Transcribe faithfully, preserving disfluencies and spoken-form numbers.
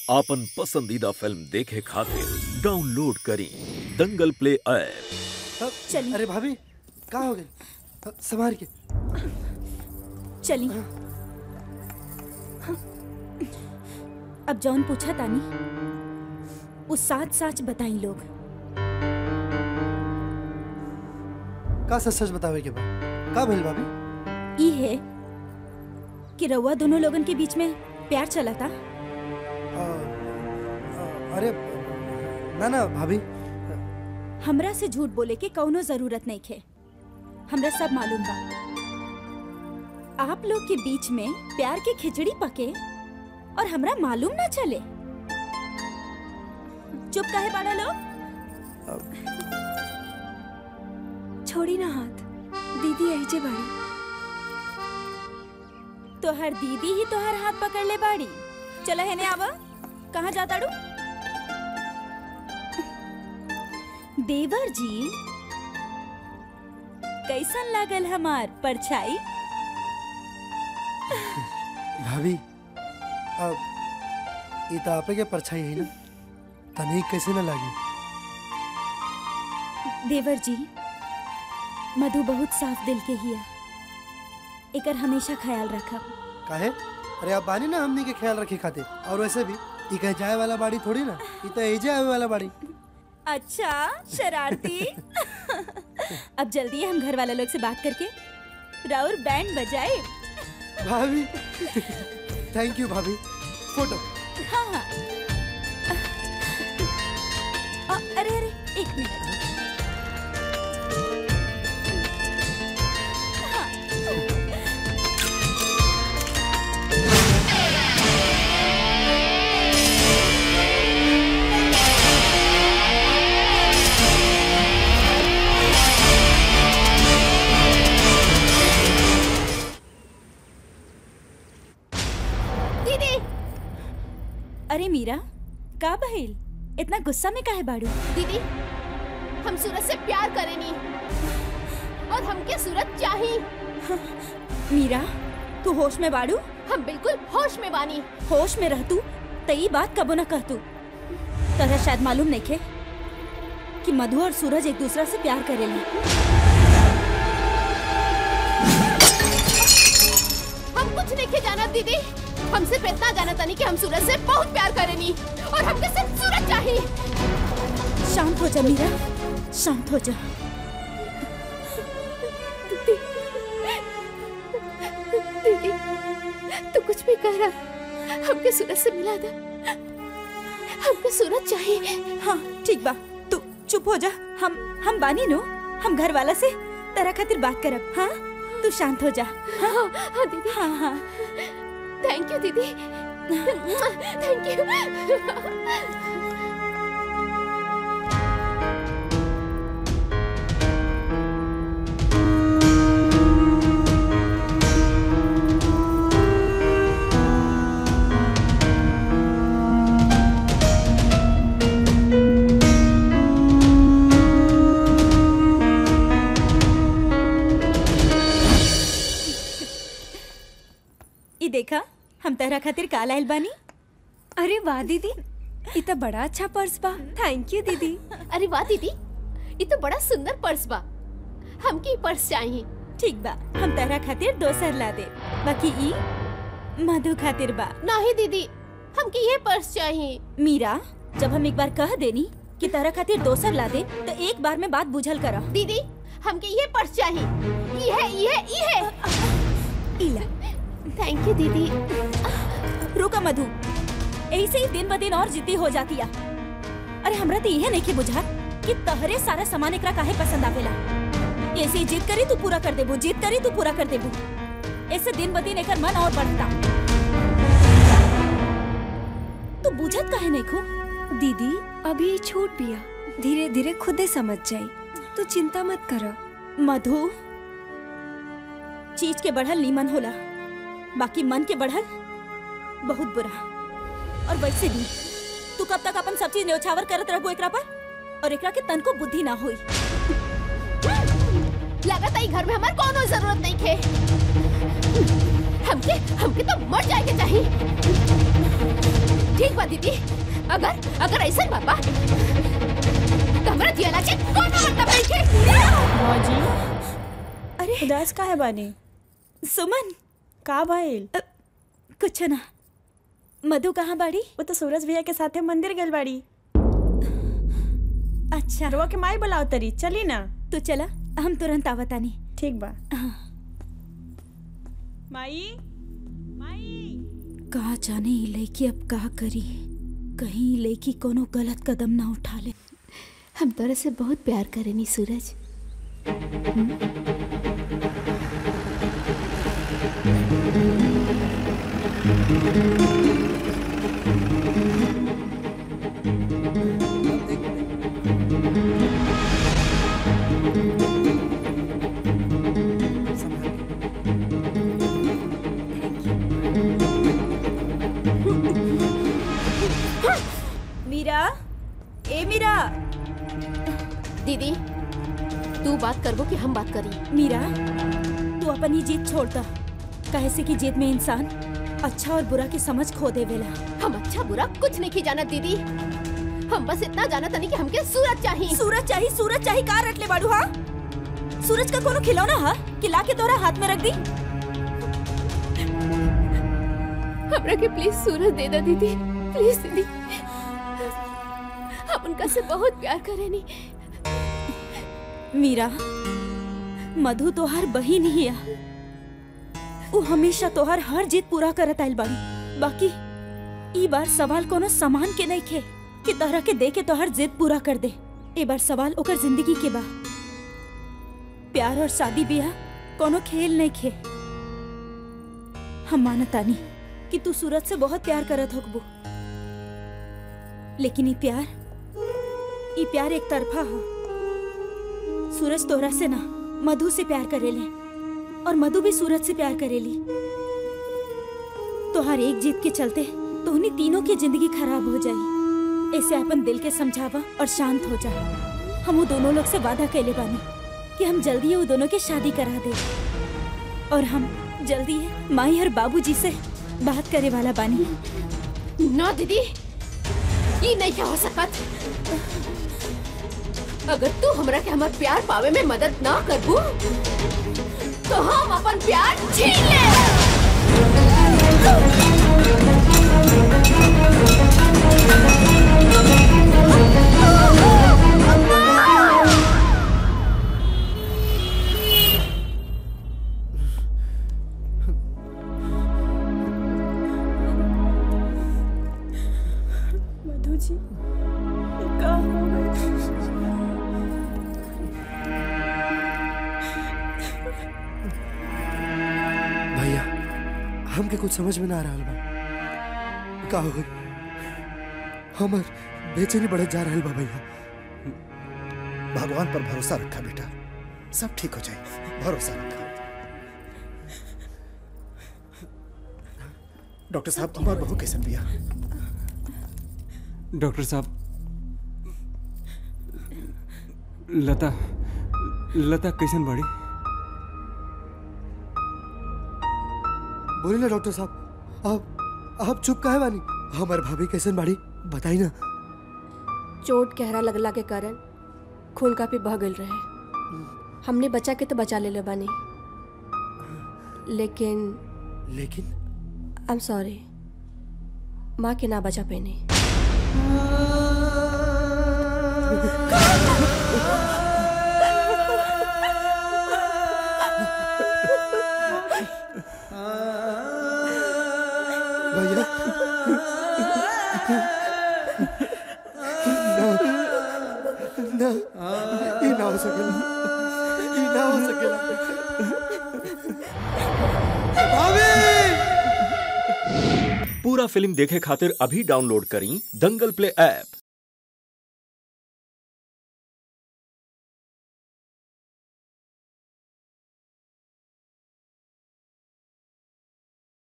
आपन पसंदीदा फिल्म देखे खातिर डाउनलोड करी दंगल प्ले ऐप। चली। अरे भाभी कहाँ हो गई? संभाल के चली। अब जौन पूछा तानी उस साच साच बताई लोग। का सच सच बतावे के बाद का भइल भाभी? ई है कि रउआ दोनों लोगन के बीच में प्यार चला था। आ, आ, अरे ना ना भाभी। हमरा से झूठ बोले के कौनो जरूरत नहीं खे। हमरा सब मालूम बा। आप लोग के बीच में प्यार की खिचड़ी पके और हमरा मालूम ना चले। चुप काहे बाड़ा लोग? छोड़ी ना हाथ, दीदी ऐजे बाड़ी। तोहर दीदी ही तोहर हाथ पकड़ ले बाड़ी। चला है ने आवा। कहाँ जाता डू? देवर जी कैसन लागल हमार परछाई? भाभी अब ये तो आपे के परछाई है ना, तनिक कैसे ना लगी? देवर जी मधु बहुत साफ दिल के हिया। एकर हमेशा ख्याल रखब। काहे? अरे आप बानी ना हमनी के ख्याल रखे खातिर। और वैसे भी ये कहीं जाए वाला बाड़ी थोड़ी ना, ये तो एजे आवे वाला बाड़ी। अच्छा शरारती। अब जल्दी हम घर वाला लोग से बात करके राउर बैंड बजाए। भाभी थैंक यू भाभी। फोटो। हाँ हाँ। आ, अरे अरे एक मिनट। अरे मीरा का बहिल इतना गुस्सा में काहे बाड़ू? दीदी हम सूरज से प्यार करेनी और हमके सूरज चाहिए। मीरा तू होश में बाड़ू? हम बिल्कुल होश में बानी। होश में रह तू तई बात कबो न कह तू। तरह शायद मालूम नहीं खे कि मधु और सूरज एक दूसरा से प्यार करेली। हम कुछ नहीं के जाना दीदी। हम सिर्फ इतना जाना तानी कि हम सूरज से बहुत प्यार करेनी और हमके सिर्फ सूरज चाहिए। शांत हो जा मीरा, शांत हो जा। दीदी तू कुछ भी कह रहा, हमके सूरज से मिला दे। हमके सूरज चाहिए। हाँ ठीक बा, तू चुप हो जा। हम हम बानी नो, हम घर वाला से तरह खातिर बात करब। हाँ तू शांत हो जा। हाँ हाँ दीदी। हाँ हाँ थैंक यू दीदी। Thank you. ई देखा हम तहरा खातिर का लाइल बानी। अरे वाह दीदी, ये तो बड़ा अच्छा पर्स बा। थैंक यू दीदी। अरे वाह दीदी, ये तो बड़ा सुंदर पर्स बा। हमके पर्स चाहिए। ठीक बा, हम तहरा खातिर दोसर ला दे। बाकी ई मधु खातिर बा। नहीं दीदी, हमके ये पर्स चाहिए। मीरा जब हम एक बार कह देनी कि तहरा खातिर दोसर ला दे तो एक बार में बात बुझल करा। दीदी हमके ये पर्स चाहिए। ये है ये है ये है। इला। थैंक यू दीदी। रुका मधु, ऐसे ही दिन ब दिन और जिद्दी हो जाती है। अरे हमरा तो यह नहीं कि बुझा कि तहरे सारा सामान एकरा काहे पसंद आवेला। ऐसे जिद करी तू पूरा कर देबू, जिद करी तू पूरा कर देबू। ऐसे दिन ब दिन एकर मन और बढ़ता। तू बुझत काहे नहीं खो? दीदी अभी छूट पिया, धीरे धीरे खुदे समझ जाई। तू चिंता मत कर। मधु चीज के बढ़ल नीमन होला, बाकी मन के बढ़ल बहुत बुरा। और वैसे भी तू कब तक अपन सब चीज न्योछावर करत रहबो एकरा पर? और एकरा के तन को बुद्धि ना होई। लगता है घर में हमार कोनो जरूरत नहीं थे। हमके हमके तो मर जाए के चाहिए। ठीक बा दीदी, अगर अगर ऐसा बाबा तो हमरा दियाला के कौन मतलब नहीं के? बाजी अरे उदास का है बानी? सुमन का भाईल? अ, कुछ ना। मधु कहाँ बाड़ी? वो तो सूरज भैया के साथे मंदिर गल बाड़ी। अच्छा रवा के माई बुलाओ तरी, चली ना। तू चला, हम तुरंत आवतानी। ठीक बा। हाँ। माई माई कहा जाने ई लड़की अब का करी, कहीं लड़की कोनो गलत कदम ना उठा ले। हम तोरा से बहुत प्यार करेनी सूरज। मीरा, ए मीरा। दीदी तू बात करबो कि हम बात करी? मीरा तू अपनी जीत छोड़ता, कहे से कि जीत में इंसान अच्छा और बुरा की समझ खो देवेला। हम अच्छा बुरा कुछ नहीं जाना दीदी, हम बस इतना जाना तनी कि हमके सूरज चाहिए। सूरज चाहिए? सूरज चाहिए का रट ले बाड़ू? हाँ, सूरज का कोनो खिलौना हा कि लाके तोरा हाथ में रख दी? हमरा के प्लीज सूरज दे दा दीदी, प्लीज दीदी। हम उनका से बहुत प्यार करेनी। मीरा, मधु तोहार बहिन ही है, वो हमेशा तोहार हर जीत पूरा करत आइल बाड़ी। बाकी ई बार सवाल कोनो सामान के नहीं खे कि तोहरा के दे के तोहार जिद पूरा कर दे। ए बार सवाल ओकर जिंदगी के बा। प्यार और शादी ब्याह कोनो खेल नहीं खे। हम मानतानी कि तू सूरज से बहुत प्यार करत होकबू, लेकिन ई प्यार ई प्यार एक तरफा है। सूरज तोरा से ना मधु से प्यार करेले और मधु भी सूरज से प्यार करेली। तोहार एक जीत के चलते तो उन्हीं तीनों की जिंदगी खराब हो जाई। ऐसे अपन दिल के समझावा और शांत हो जा। हम वो दोनों लोग से वादा कैले बानी कि हम जल्दी वो दोनों की शादी करा दे, और हम जल्दी है माई और बाबूजी से बात करे वाला बानी। ना दीदी, ये नहीं क्या हो सकत। अगर तू हमरा के हमार प्यार पावे में मदद ना करबू तो हम अपन प्यार छीन ले। मधु जी का हो गई? भैया हमके कुछ समझ में ना आ रहा बा। का हो गई? हमर बेचैनी बढ़त जा रहल बा भैया। भगवान पर भरोसा रखा बेटा, सब ठीक हो जाए, भरोसा रखा। डॉक्टर साहब हमार बहू कैसन बिया? डॉक्टर साहब, लता लता कैसन बड़ी? बोली ना डॉक्टर साहब, आप आप चुप काहे बानी? हमार भाभी कैसन बाड़ी बताई ना। चोट गहरा लगला के कारण खून काफी बह गल रहे। हमने बचा के तो बचा ले ले बानी, लेकिन लेकिन आई एम सॉरी, माँ के ना बचा पैने। भैया ना ना ये ना हो सकेला, ये ना हो सकेला। पूरा फिल्म देखे खातिर अभी डाउनलोड करी दंगल प्ले ऐप।